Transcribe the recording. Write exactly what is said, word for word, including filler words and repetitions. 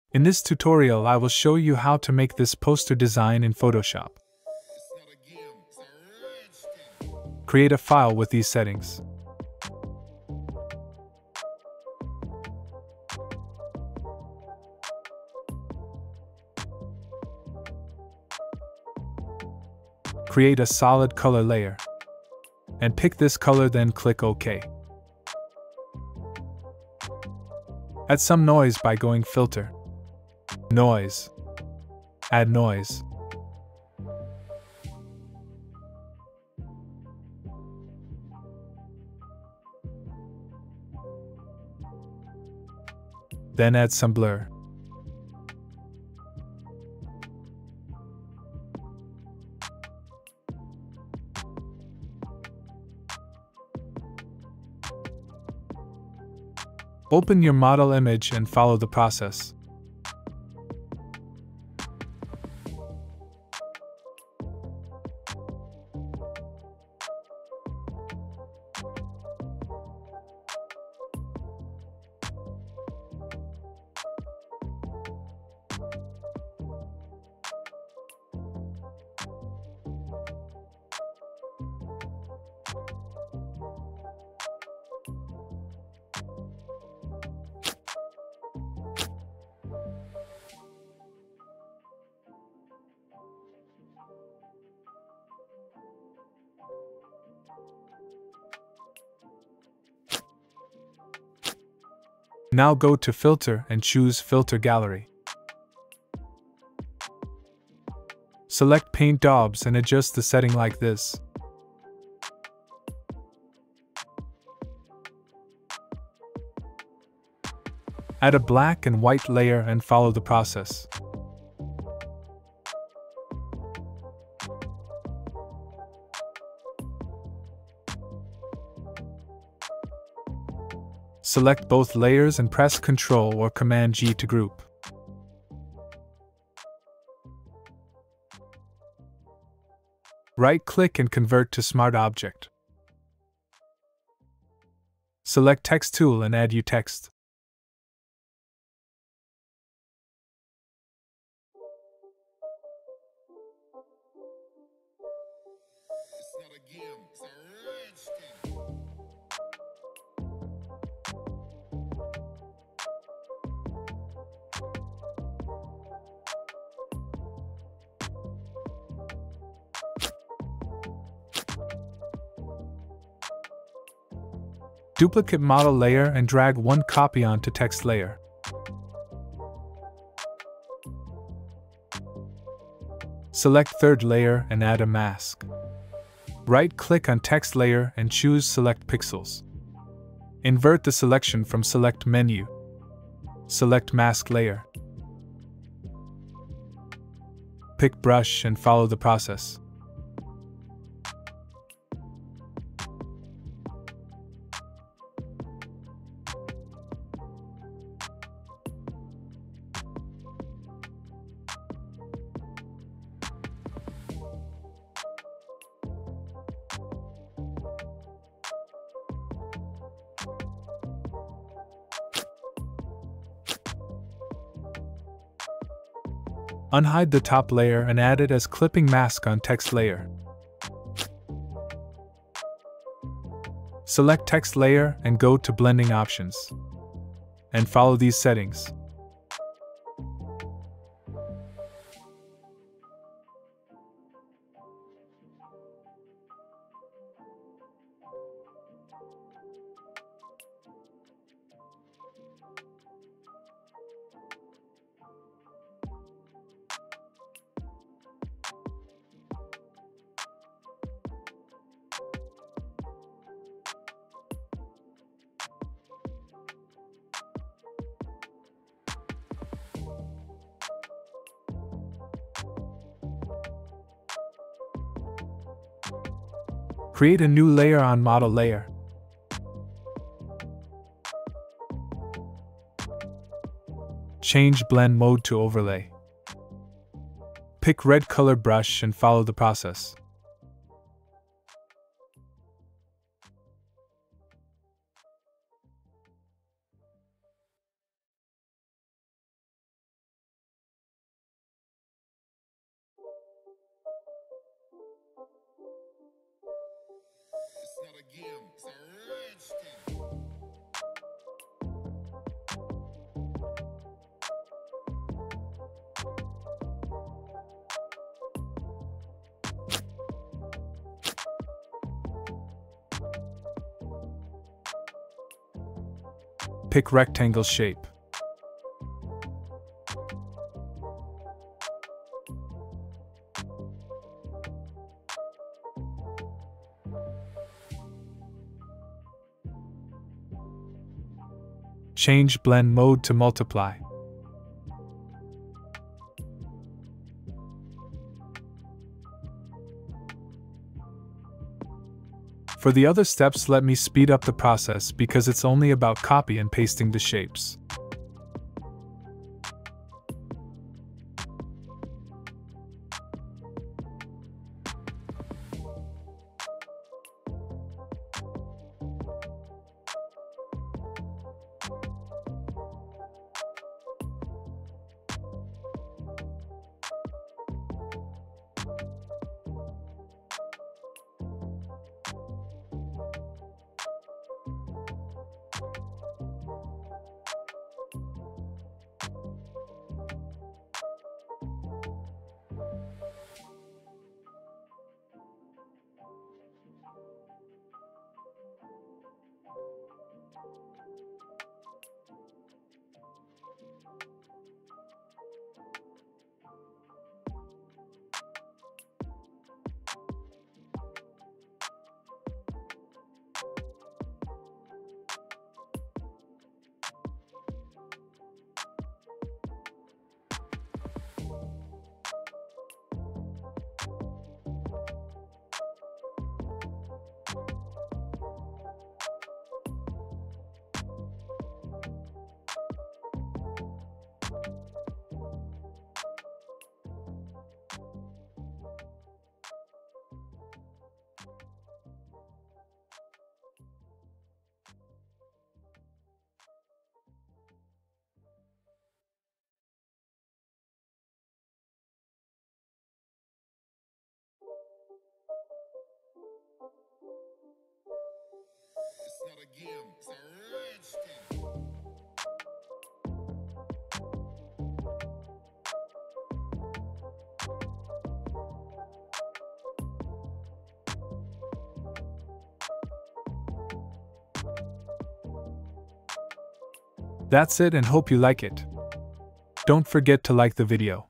In this tutorial, I will show you how to make this poster design in Photoshop. Create a file with these settings. Create a solid color layer. And pick this color, then click OK. Add some noise by going Filter, Noise. Add noise. Then add some blur. Open your model image and follow the process. Now go to Filter and choose Filter Gallery. Select Paint Daubs and adjust the setting like this. Add a black and white layer and follow the process. Select both layers and press Ctrl or Command G to group. Right-click and convert to Smart Object. Select Text Tool and add U text. Duplicate model layer and drag one copy onto text layer. Select third layer and add a mask. Right-click on text layer and choose Select Pixels. Invert the selection from Select Menu. Select Mask Layer. Pick Brush and follow the process. Unhide the top layer and add it as clipping mask on text layer. Select text layer and go to blending options. And follow these settings. Create a new layer on model layer. Change blend mode to overlay. Pick red color brush and follow the process. not a game, it's a rich thing. Pick rectangle shape. Change blend mode to multiply. For the other steps, let me speed up the process because it's only about copy and pasting the shapes. It's not a game, it's a rich thing. That's it, and hope you like it. Don't forget to like the video.